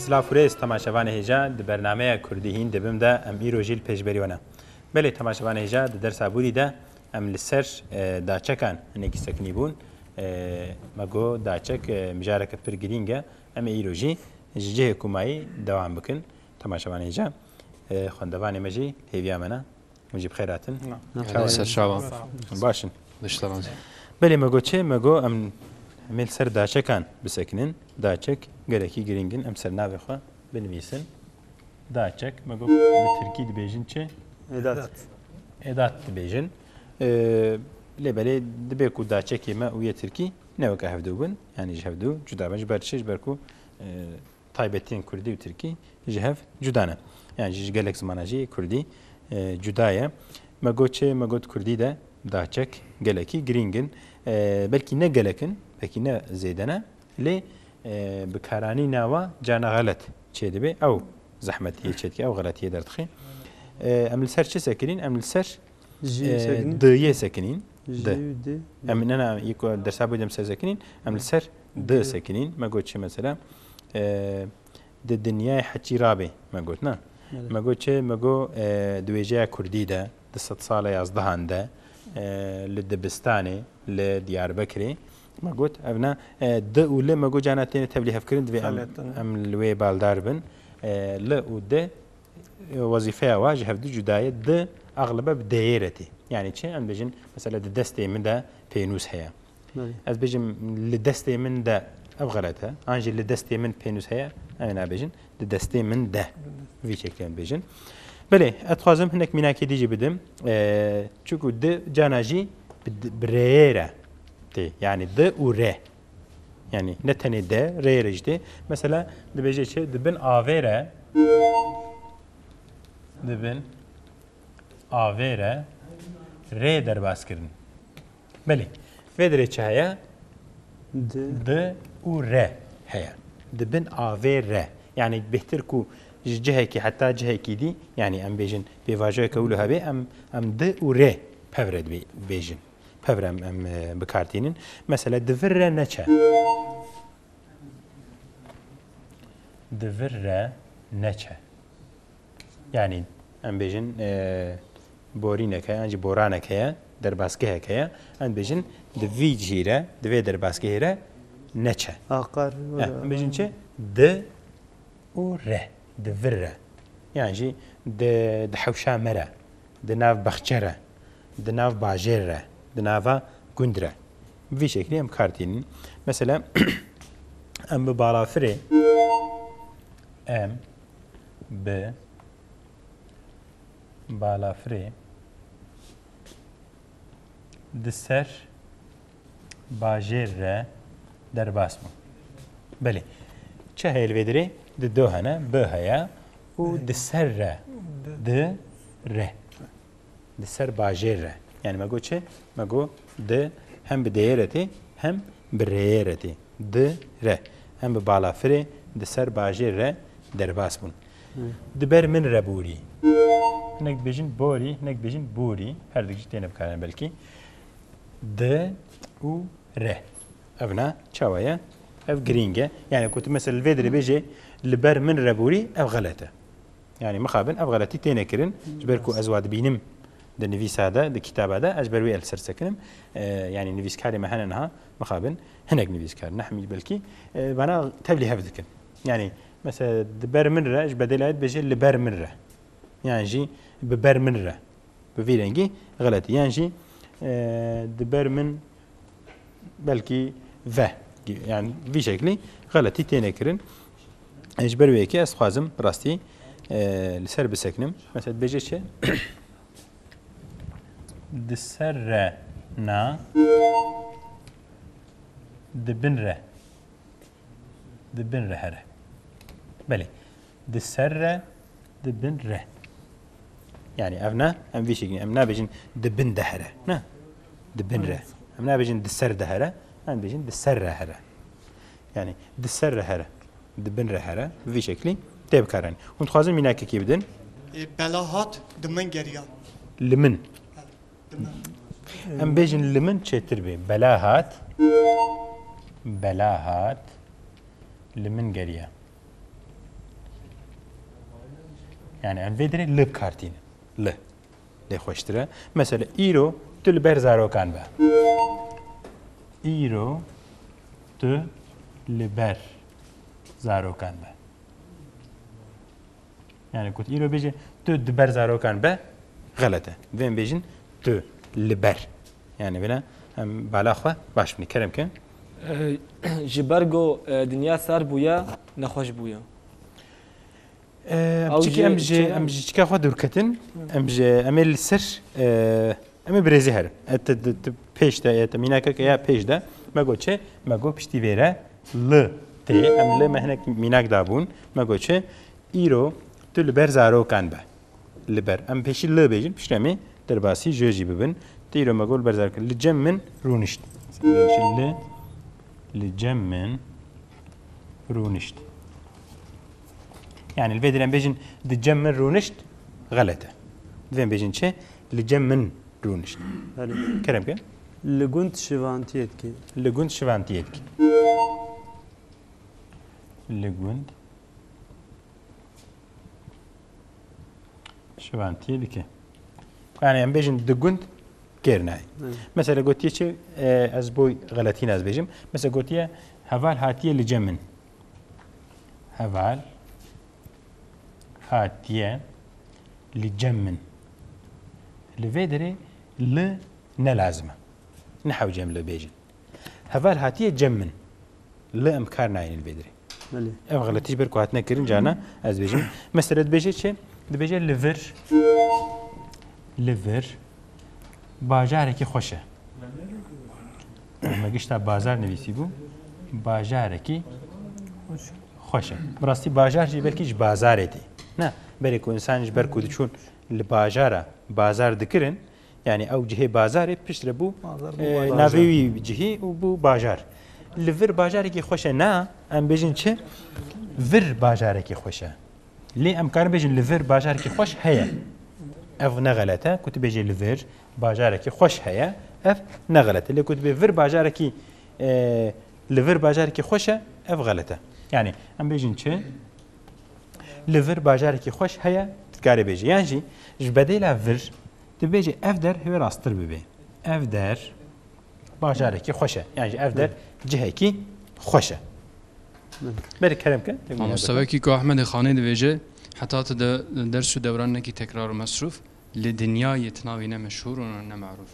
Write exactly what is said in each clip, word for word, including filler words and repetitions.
سلافوريس تماشاوان هجا د برنامه کردی هین دبم ده ام ایروجیل پیشبریونه بله تماشاوان هجا د درس ابوری ده ام لسر داچکان نکی سکنی بون مگو داچک مجارک پرگرینگه ام ایروجی جه حکومایی دوام بکن تماشاوان هجا خواندوان مجی هیویا منا مجيب خيراتن نعم شابان باشن نشتغل بله مگو چه مگو ام مل سر داچکان بسکنن داچک گرکی گرینگن ام سر ناوی خوا بنویسن داچک مگو به ترکی دبیجن چه ادات ادات دبیجن لبله دبی کو داچکی ما ویا ترکی نوک هفدو بن یعنی جهفدو جدا بنج برشش برکو تایبتین کردی و ترکی جهف جدانه yani gelek zamanacı Kurdi e, cudaya magoçe magot Kurdi de daçek geleki gringin e, belki ne gelekin belki ne zedene le e, bekarani nava cana galet çedi be ev zahmet ye çetki ev galet ye dertxi eml ser çe sekinin eml ser dıye sekinin de eml ana yiko dersa budem ser sekinin eml ser dı sekinin magoçe mesela de dünyaya haçi rabe magotna مگو چه مگو دویجه کردی ده دست سال یازدهان ده لدبستانه لدیاربکری مگوت ابنا ده اوله مگو جانتین تبلیغ کردن دوی ام لوی بالدار بن ل او ده وظیفه واجه هفدو جدایه ده اغلبه بدایرتی yani چه ام بجن مثلا دسته من ده پینوس هيا از بجم لدسته من ده ابغلتها انجي لدسته من پینوس هيا انا بجن دسته من ده في شكل بيجن بله اتخازم هناك مناكي ديجي بدم اه چوكو د جاناجي بريرة تي يعني د و ر يعني نتني د ريرج دي مثلا دبيجي چه دبن آويرة دبن آويرة ر در باس كرن بله فدري چه هيا د و ر هيا دبن آويرة يعني بهتر كو جهكي حتى جهكي دي يعني ام بيجن بيواجه كولها بي ام ام د و ر بفرد بي بيجن بفرم ام بكارتينن مثلا دفر نچا دفر نچا يعني ام بيجن بورينك انجي بورانك هي درباسكه هي ام بيجن دفي جيره دفي درباسكه هي نچا اقر ام بيجن چه د و ر دفرة يعني د دحوشة مرة دناف بخشرة دناف باجرة دنافا قندرة في شكل ام كارتين مثلا ام ببالافري ام ب بالافري دسر باجرة درباسمو بله چه هيل vedere د دو هنا ب هيا و د سر د ر د سر باجر يعني ما قلت ما قو د هم بديرتي هم بريرتي د ر هم بالافري د سر باجر درباس بون دبر من ربوري هناك بيجن بوري هناك بيجن بوري هر دقيقة تين بكارن بلكي د و ر ابنا چاويا اف جرينجا يعني كنت مثلا الفيدري بيجي لبر من ربوري اف غلطه يعني مخابن اف غلطي تينكرن جبركو ازواد بينم د نفيس هذا د كتاب هذا اجبروي السرسكنم آه يعني نفيس كاري مهننها مخابن هناك نفيس كار نحمي بلكي آه بنا تبلي هفدكن يعني مثلا دبر من رج بدلات بيجي لبر من ره يعني جي ببر من ره بفيرنجي غلطي يعني جي آه دبر من بلكي ف يعني في شكلي غلطي تينكرن اجبر ويكي اسخازم براستي أه لسر بسكنم مثلا بيجي شيء دسر نا دبنره دبنره هره بله دسر دبنره يعني افنا ام في شكل امنا بيجن دبن دهره نا دبنره امنا بيجن دسر دهره ام بيجن دسر هره يعني دسر هره دبن رهره في شكلي تيب كارن وانت خازن ميناك كي بدن بلاهات دمن گريا لمن ام بيجن لمن تشتر بي بلاهات بلاهات لمن گريا يعني ام فيدري لب كارتين ل لي خوشتره مثلا ايرو تل بر زارو كان با ايرو تو لبر زارو كان با يعني كنت ايرو بيجي تو دبر زارو كان با غلطه وين بيجن تو لبر يعني بنا هم بالاخوه باش من كرم كان جبرگو دنیا سر بویا نخوش بویا ام تشكي ام جي ام جي تشكا خو دوركتن ام جي امل السر ام بريزي هر ات بيش دا ات ميناك يا بيش دا ما قلتش ما قلت بشتي فيرا ل تي ام ل ما هناك ميناك دابون ما قلتش ايرو تل بر زارو كان با لبر ام بيش ل بيجن بشتمي درباسي جوجي ببن تيرو ما قول برزار لجمن رونشت ل لجمن رونشت يعني الفيديو اللي بيجن لجمن رونشت غلطه فين بيجن شيء لجمن رونشت كلام كده لقنت شفانتيتكي لقنت شفانتيتكي لقنت شفانتيتكي يعني ام بيجن دقنت كيرناي مثلا قلت شيء از بوي غلطين از بيجم مثلا قلت هفال هاتيه لجمن هفال هاتيه لجمن لفيدري ل نلازمه نحو جمله بيجن هفال هاتيه جمن لا امكار ناين الفيدري ام غلطيش بركو هاتنا كرين جانا از بيجم مثلا بيجي شيء بيجي ليفر ليفر باجارێکی خۆشە مەگەشتا بازار نویسی بوو باژارێکی خۆشە بڕاستی باژارژی بەرکیش بازارێتی نا بەرێک و ئینسانیش بەرک و دچوون لە باژارە بازار دکردن یعنی ئەو جهێ بازارێ پشترە بوو ناوێوی جهی و بوو باژار لە ڤر باژارێکی خۆشە نا ئەم بێژین چ ڤر باژارێکی خۆشە لێ ئەمکار بێژین لە ڤر باژارێکی خۆش هەیە ئەف نەغەلەتە کوت بێژێ لە ڤر باژارێکی خۆش هەیە ئەف نەغەلەتە لێ کوت بێ ڤر باژارێکی لە ڤر باژارێکی خۆشە ئەف غەلەتە یعنی ئەم بێژین چ لە ڤر باژارێکی خۆش هەیە تکارێ بێژی یانژی ژ بەدەی لا ڤر دەبێژێ ئەف دەر هەوێ ڕاستتر ببێ ئەف دەر باژارێکی خۆشە یانژی ئەف دەر جهێکی خۆشە بەرێ کەرم کە مامۆستاوەیەکی کۆ ئەحمەدی خانەی دەبێژێ حتا دەرس و دەورانێکی تەکرار و مەسروف لە دنیای تناوی نەمەشهور و نەمەعروف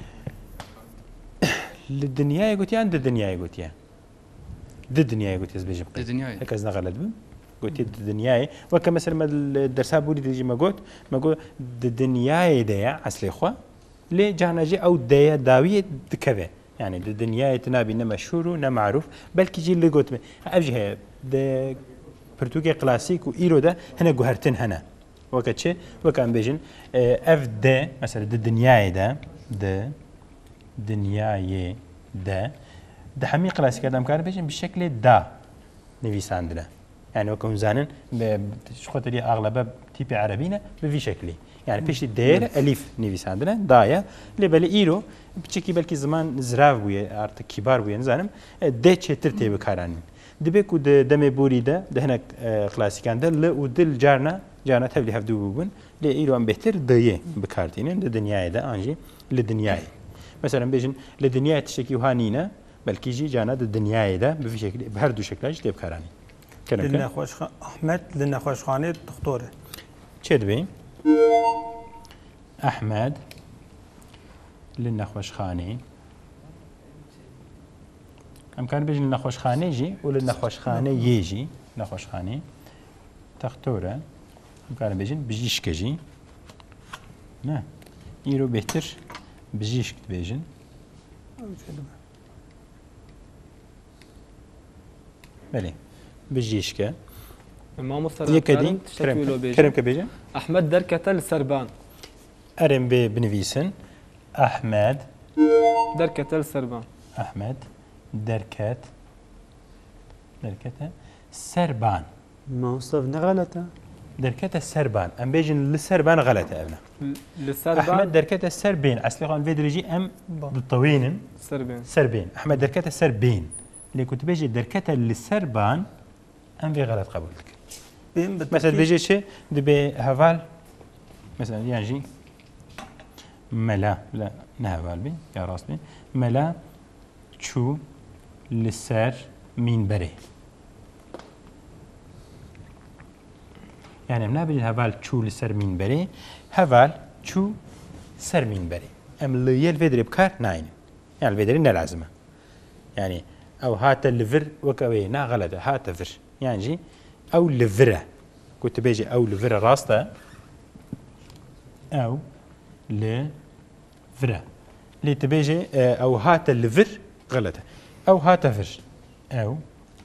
لە دنیای گوتیان دە دنیای گوتیە دە دنیای گوتی بێژم دنیای کەس نەغەلەت بم گوتی دنیای وەکە مەسەر دەرسا بووری دەژی مەگوت مەگوت دنیای دەیە ئەسلێ خوا لێ جانەژێ ئەو دەیە داویە دکەوێ يعني الدنيا تنابي نمشهور ونمعروف بلكي جي اللي قلت أبجي هي ده برتوكي كلاسيك وإيرو ده هنا جوهرتين هنا وقت شيء وكان بيجن اف ده مثلا ده الدنيا ده ده دنيا ده ده حمي كلاسيك ده مكان بيجن بالشكل ده نفيس عندنا يعني وكم زانن شو خاطر أغلبها تيبي عربينا بفي شكلي يعني بيش دير ألف نفيس عندنا دايا اللي بالي إيرو بتشكي بلكي زمان زراف ويا أرت كبار ويا نزانم ده شتر تبي كارانين دبيك ود دم بوري ده ده هناك كلاسيك عنده ل ودل جارنا جارنا تبلي هفدو بون لإيرو عم بهتر ديه بكارتين ده دنياي ده أنجي لدنياي مثلا بيجن لدنياي تشكي وهانينا بلكي جي جانا ده دنياي ده بفي شكل بهردو شكلاش تبي كارانين لنا خوش خ... أحمد لنا خوش خانة دكتورة شد بي أحمد لنا خوش خانة أم كان بيجي لنا خوش خانة يجي ولنا خوش خانة يجي نخوش خانة دكتورة أم كان بيجي بجيش كجي نه يرو بهتر بجيش بيجن بله بجيشكا ما مفترض يكدي كرم كرم كبيجة أحمد دركة السربان أرم بنفيسن أحمد دركة السربان أحمد دركة دركة سربان ما وصفنا غلطة دركة السربان أم بيجن للسربان غلطة أبنا للسربان أحمد دركة السربين أصلي خان فيدرجي أم بالطوين سربين سربين أحمد دركة السربين اللي كنت بيجي دركة للسربان أم في غلط قبولك بين مثلا بيجي شيء دبي هفال مثلا يعني ملا لا نهفال بي يا راس بي ملا شو لسر مين بري يعني منا بيجي هفال شو لسر مين بري هفال شو سر مين بري ام اللي الفيدري بكار ناين يعني الفيدري لازمه يعني او هات الليفر وكوي نا غلطه هات فر يعني جي او لفره كنت بيجي او لفره راسته او لفره اللي تبيجي او هات الليفر غلطه او هات فر او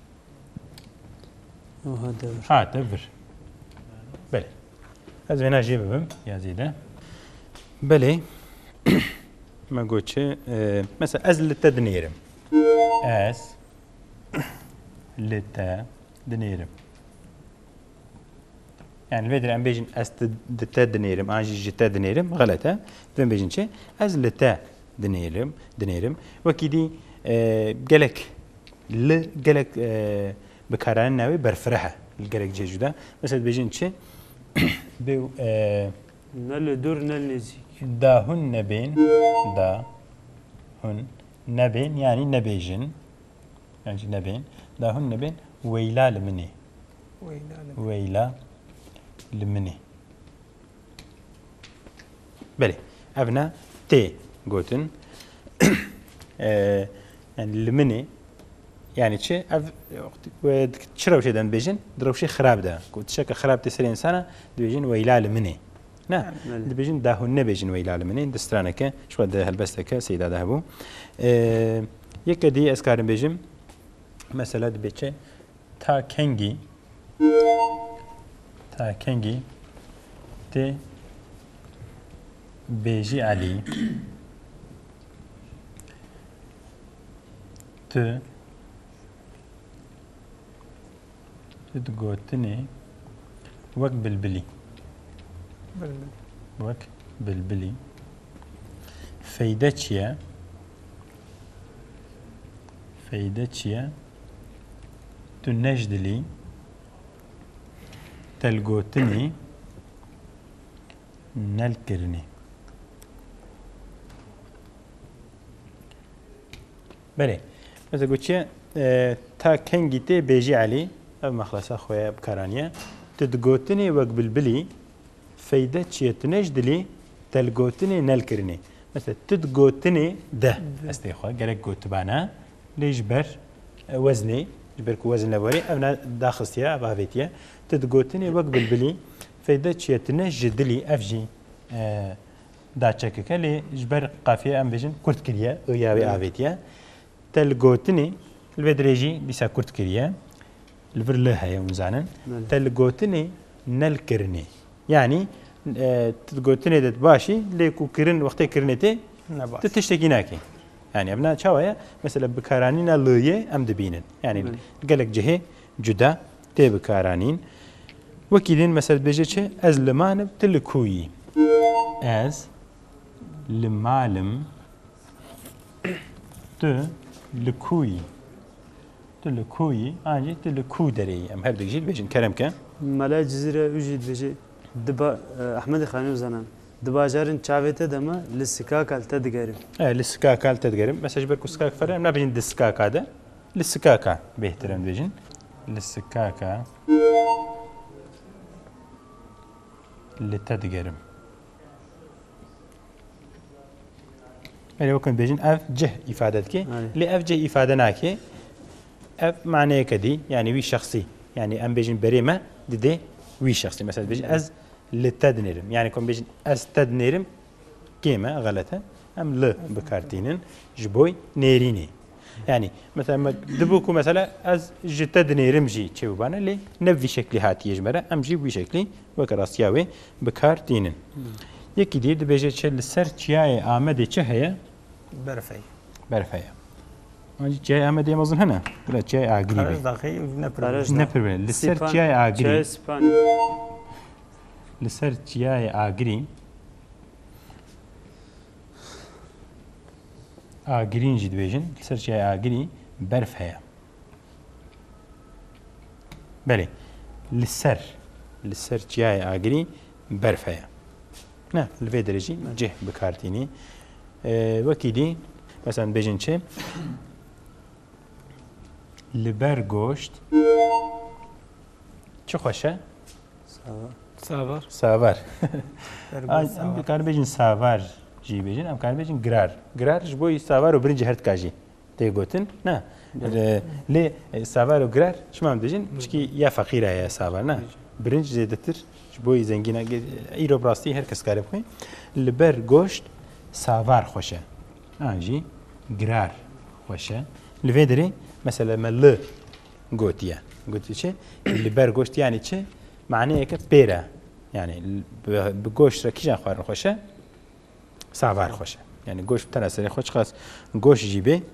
وهذا هات فر بله لازم هنا اجيب بهم يا زيده بله ما قلتش اه مثلا از للتدنيرم از للتدنيرم يعني الفيدري عم بيجن از للتدنيرم انجي جتا دنيرم غلطه فين بيجن شيء از لتا دنيرم دنيرم وكيدي اه قالك ل قالك اه بكاران ناوي برفرحه القالك جي جدا مثلا بيجن شيء بيو اه نل دور نل نزيك دا هن نبين دا هن نبين يعني نبيجن يعني نبين دا هن نبين ويلا لمني ويلا لمني بلي ابنا تي قوتن يعني لمني يعني شيء اف تشرب شيء دان بيجن ضرب شيء خراب ده كنت شك خراب تسري انسانه بيجن ويلا لمني نه دبیجن ده هن نبیجن ویلال منین دسترانه که شو ده هالبسته که سیدا ده بو یک دی اسکارم بیجم مثلا دبیچه تا کنگی تا کنگی ت بیجی علی ت تدقوتني وقت بالبلي وك بالبلي فايدتشيا فايدتشيا تنجدلي تلقوتني نلكرني بله مثلا قلت اه تا كنجيتي بيجي علي اما خلاص اخويا بكرانيا تدقوتني وك بالبلي فايدة شيء تنجدلي تلقوتني نلكرني مثلا تدقوتني ده استيخوا قالك قوت بانا ليجبر وزني جبرك وزن لبوري أنا داخستيا أبافيتيا تدقوتني وقت بالبلي فايدة شيء تنجدلي أفجي آه داتشكك اللي جبر قافية أم بيجن كرت كريا ويا أفيتيا تلقوتني البدريجي بيسا كرت كريا الفرلها يا مزانا تلقوتني نلكرني يعني اه تقولتني دت باشي ليكو كرن وقت كرنتي تتشتكي ناكي يعني ابنا شوايا مثلا بكارانين ليه ام دبينن يعني قالك جهه جدا تي بكارانين وكيدين مثلا بيجي از لمانب تلكوي از لمالم ت لكوي تلكوي انجي تلكو دري ام هبدك جيل بيجن كلام كان ملا جزيرة وجد بيجي دبا احمد خاني وزنان دبا جارن چاويته دما لسكاك التدغرم اه لسكاك التدغرم مسج بركو سكاك فرق ما بين دسكاك هذا لسكاكا بيحترم بيجن لسكاكا لتدغرم يعني وكن بيجن اف جه افادتك لي اف جه افاده ناكي اف معناه كدي يعني وي شخصي يعني ام بيجن بريمه ددي وي شخصي مثلا بيجي از لتدنيرم يعني كون بيجي از تدنيرم كيما غلطه ام ل بكارتينن جبوي نيريني يعني مثلا دبوكو مثلا از جتدنيرم جي تشوبانا لي نفي شكلي هات يجمره ام جي وي شكلي وكراسياوي بكارتينن يكي دي بيجي تشل سر تشياي امدي تشهيا برفي برفيا اجي تشياي امدي مازن هنا لا تشياي اغري داخي نبر نبر لسر تشياي اغري لسر تشياي اغري اغرين جي دبيجن لسر تشياي اغري برف هيا بلي لسر لسر جیای ئاگری بەرف هەیە نه لەوێ دەرەژی جێ بکارتینی وەکی دی مەسەن بێژن چێ لەبەر گۆشت چ خۆشە ساڤار ساڤار ئەم بکار بێژین ساڤار جی بێژن ئەم کار بێژین گرار گرارش بۆی ساڤار و برنجی هەرد کاژی تێگوتن نه لێ ساڤار و گرار شمان دەژین پشکی یا فەقیرە هەیە ساڤار نه برنج زێدەتر بۆی زەنگینە ئیرۆ بڕاستی هەر کەس کارە بخۆین لەبەر گۆشت ساڤار خۆشە ئاژی گرار خۆشە لەوێ دەرێ مەسەلە مە ل گوتیە گوتی چێ لەبەر گۆشت یانی چێ معنەیەکە پێرە یعنی گۆشتە کیژان خواردن خۆشە ساڤار خۆشە یعنی گۆشت تەنە سەرێ خۆش خاص گۆشتیژی بێ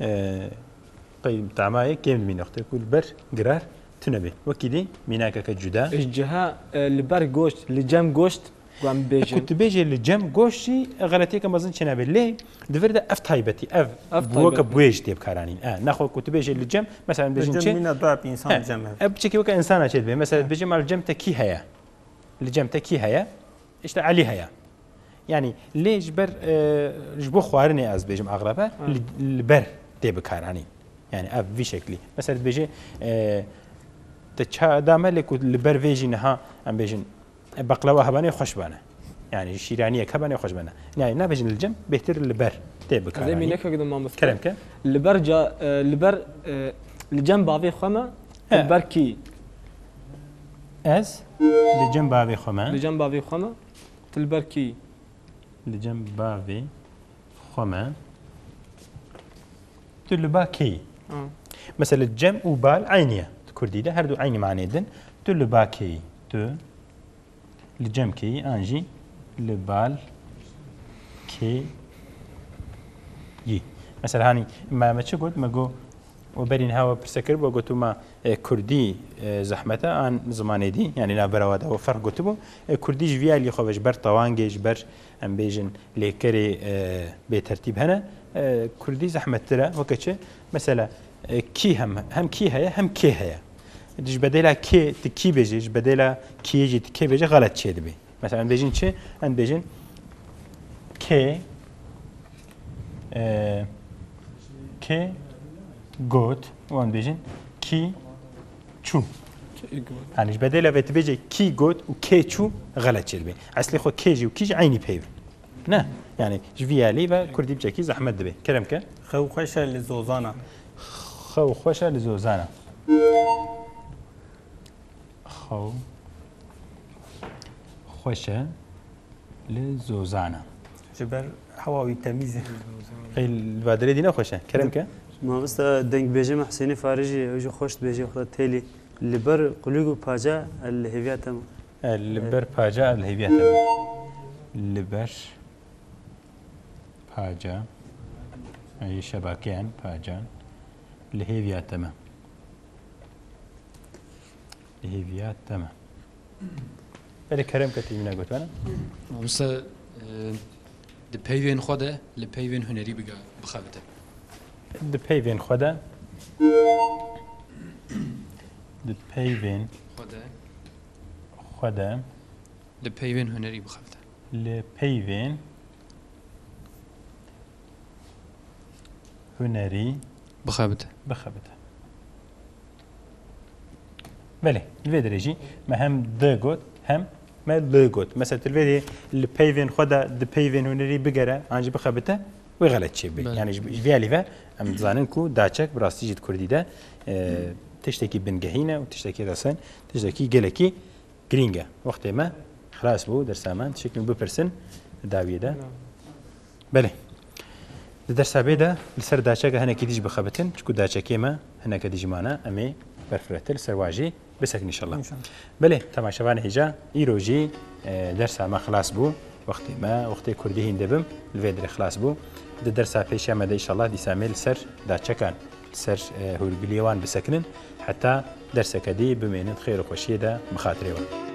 تامایە کێم مینەختە کول بەر گرار تنەبێ وەکی دی میناکەکە جودا جها لەبەر گۆشت لە جەم گۆشت گوام بێژن کوتبێژێ لە جەم گۆشتی غەڵەتێکە مەزن چێ نابێت لێ دەوێتە ئەف تایبەتی ئەف بووەکە بوێژ تێ بکارانین ناخۆ کوتبێژێ لە جەم مەسەلەن بێژین چێ ئەب بچێکی وەکە ئینسانە چێت بێ مەسەلەن بێژێ مال جەمتە کی هەیە لە جەمتە کی هەیە ئشتا عەلی هەیە یعنی لێژ بەر ژ بۆ خواردنێ ئەس بێژم ئاغرەبە لەبەر تێ بکارانین یعنی ئەف وی شەکلی مەسەلەن بێژێ دامە لێک لەبەر وێژی نەها ئەم بێژن بەقلەوە هەبانەی خۆشبانە یعنی شیرانیە هەبانەی خۆشبانە یعنی نابێژن لە جەم بێتر لەبەر تێ بکارانین کەرەمکە لەبەر لەبەر لە جەم باوێ خۆمە لەبەر کی ئەس لە جەم باوێ خۆمە لە جەم باوێ خۆمە لەبەر کی لە جەم باوێ خۆمە تو لە با کی مەسەلە جەم و بال عینیە کوردیدا هەردوو عینی معنێدن تو لە با کی تو لە جەم کی ئانژی لە بال کێ یی مەسەر هاانی مامە چ گوت مەگۆ وەبەرین هاوە پرسەکرد بۆ گوتومە کوردی زەحمەتە ئان زمانێدی یعنی نابەرەوەدەوە فەرق گوتبوو کوردیش ڤیالی خۆبەش بەر تەوانگەش بەر ئەم بێژن لێکەرێ بێتەرتیب هەنە کوردی زەحمەتترە وەکە چێ مەسەلە کی هەم هەم کی هەیە هەم کێ هەیە دیش بەدەیلا کێ کی بێژێش بەدەیلا کێژی کێ بێژە غەڵەت چێ دەبێ مەسەلەن بێژین چێ ئەن بێژن کێ کێ گوت وان بێژین کی چوو هەنیش بەدەی لە بێت بێژێ کی گوت و کێ چوو غەڵەت چێ دەبێ ئەسلی خۆ کێژی و کیژ عینی پێوێ نه یعنی ژڤیالی بە کوردی بچێکی زەحمەت دەبێ کەرەمکە خەو خۆشە لە زۆزانە خەو خۆشە لە زۆزانە خەو خۆشە لە زۆزانە ژبەر هەواوی تەمیزە بادرێ دی نەخۆشە کەرەمکە مامۆستا دەنگ بێژێ مەحسینی فارژی ئەوژە خۆشت بێژێ خۆ تێلی لەبەر قولوگ و پاجا لە هێویاتەمە لەبەر پاجا لە هێویاتەمە لەبەر پاجا ئەی شەباکەیان پاجان لە هێویاتەمە لە هێویاتەمە بەرێ کەرەم کە تیمی ناگوتوانە مامۆستا di peyvên xwe de li peyvên hunerî bixebite di peyvên xwe de di peyvên xwe de xwe de li peyvên hunerî bixebite li peyvên hunerî bixebite bixebite belê li vê derêjî me hem d got hem me l got mesela tilvê li peyvên xwe de di peyvên hunerî bigere an jî bixebite wê xelet çêbî yani ji vê alî ve em dizanin ku daçek bi rastî jî di Kurdî de tiştekî bingehîne û tiştekî resin tiştekî gelekî girîng e wextê me xilas bû dersa me tişekî bipirsin dawiyê de belê di dersa bê de li ser daçeka hinekî dî jî bixebitin çikû daçekê me hineke dî jî mane em ê berfiretir ser wa jî bisekin inşallah belê temaşevan hêja îro jî dersa me xilas bû wextê me wextê Kurdî hîn dibim li vê derê xilas bû di dersa pêşiya me de inşallah dîsa mê li ser daçekan li ser hûrgiliyê wan bisekinin heta derseke dî bimênin xêr û xweşiyê de bi xatirê wan